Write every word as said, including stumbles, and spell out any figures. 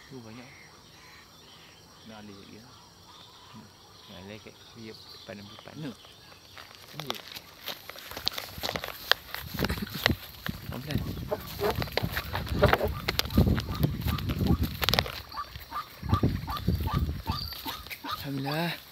tuh banyak. Nak lihat dia. Nah, lihat dia depan-depan ni. Ni. Pelan. Alhamdulillah.